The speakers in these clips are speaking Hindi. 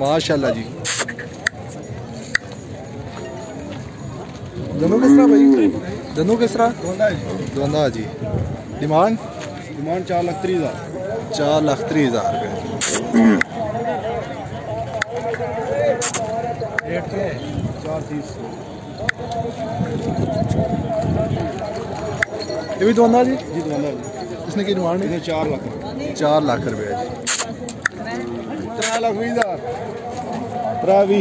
माशाल्लाह जी। दोनों किस तरह भाई? दोनों किस तरह? दोंदा जी। डिमांड 4,30,000। 4,30,000 रुपये। रेट क्या है? 4,30। ये भी दोंदा जी? जी दोंदा जी। इसने की डिमांड है? 4 लाख। 4 लाख रुपये जी। 3,20,000। 3,20।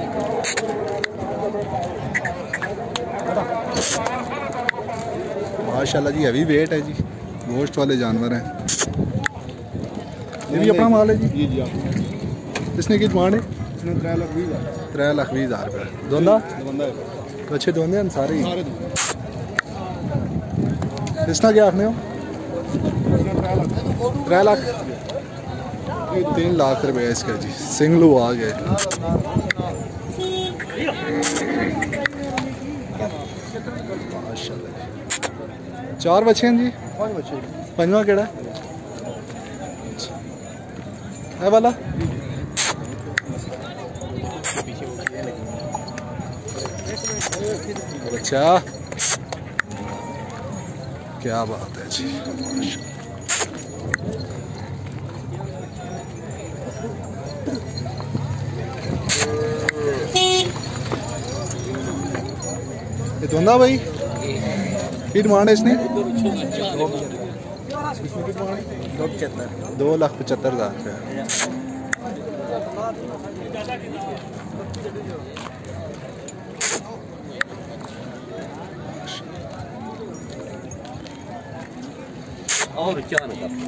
माशाल्लाह जी, हैवी वेट है जी, गोश्त वाले जानवर हैं। ये भी अपना माल है जी? जी जी। इसने की डिमांड है? इसने 3,20,000। 3,20,000 रुपये। दोंदा? दोंदा है। तो अच्छे दोंदे हैं सारे ही। सारे दोंदे। इसना क्या आखने हो? इसने 3 लाख। 3 लाख। 3 लाख रुपये इसका जी। सिंगलू आ गए। माशाल्लाह। 4 बच्चे हैं जी? 5 बच्चे। पंजवा केड़ा है वाला? अच्छा, क्या बात है जी। ये दोंदा भाई की डिमांड है इसने? 2,75,000 रुपये। और क्या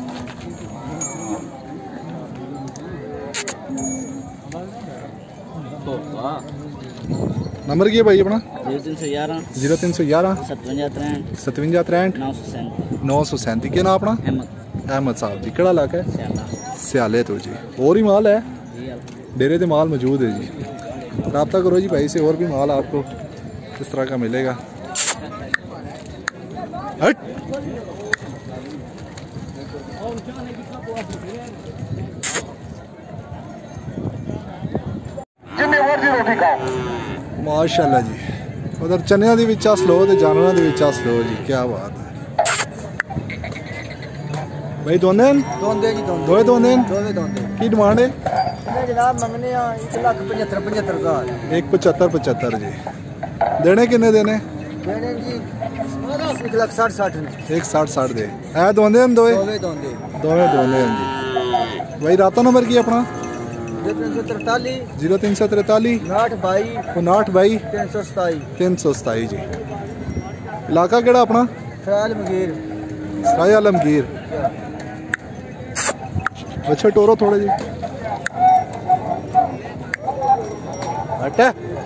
नंबर की है भाई अपना? 0311 0311 57 57 937। क्या नाम अपना? अहमद साहब जी। केड़ा इलाका है? सियाले तो जी। और ही माल है डेरे से? माल मौजूद है जी। रब्ता करो जी भाई से, और भी माल आपको इस तरह का मिलेगा। हट। माशाल्लाह जी। उधर चनिया दी विच स्लो ते जानवरां दे विच स्लो जी। क्या बात है भाई। दोंदे दोंदे जी। दोए दोंदे दोंदे। की डिमांड है? जनाब मंगने 1,75,000। 1,75,75 जी। देने किन्ने देने? देने जी 1,60,60 ने। 1,60,60 दे। है दोंदे हैं दोए? दोंदे। दोए दोंदे हैं जी। भाई राता नंबर की अपना? 0343 0343 59 59 327 जी। इलाका केड़ा अपना? सराय आलमगीर। सराय आलमगीर। अच्छा टोरो थोड़े जी। हट।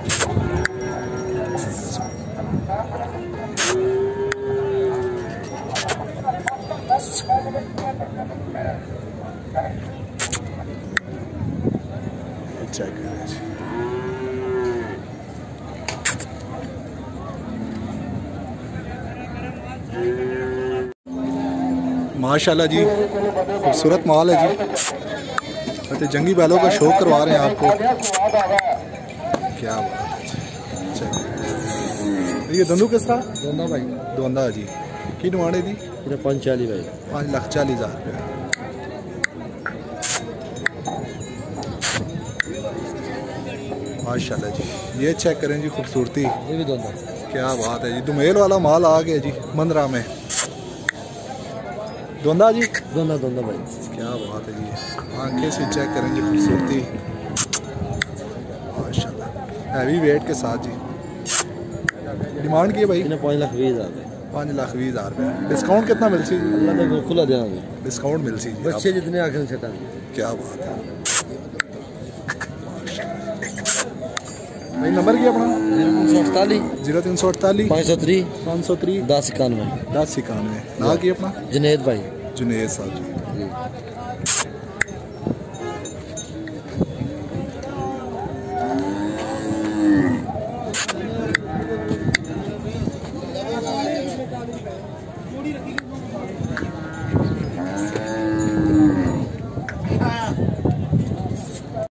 चेक करें जी। माशाल्लाह जी, खूबसूरत माल है जी। तो जंगी बैलों का शौक करवा रहे हैं आपको। क्या बात है। ये दंदू किस तरह? दोंदा भाई। दोंदा जी। की डिमांड है जी? 5,40,000 भाई। 5,40,000 रुपये। माशाल्लाह जी। ये चेक करें जी, खूबसूरती। ये भी दोंदा। क्या बात है जी। दुमेल वाला माल आ गया जी मंदरा में। दोंदा जी? दोंदा भाई। क्या बात है जी। आंखें से चेक करें जी, खूबसूरती माशाल्लाह। हैवी वेट के साथ जी। डिमांड की है भाई? 5,20,000। 5,20,000 रुपये। डिस्काउंट कितना मिल सी? खुला देंगे डिस्काउंट मिल सी जी। बच्चे जितने आखिर छटा। क्या बात है भाई। नंबर क्या अपना? 0348 0348 503 503 1091 1091। ना की अपना? जुनेद भाई। जुनेद साहब जी।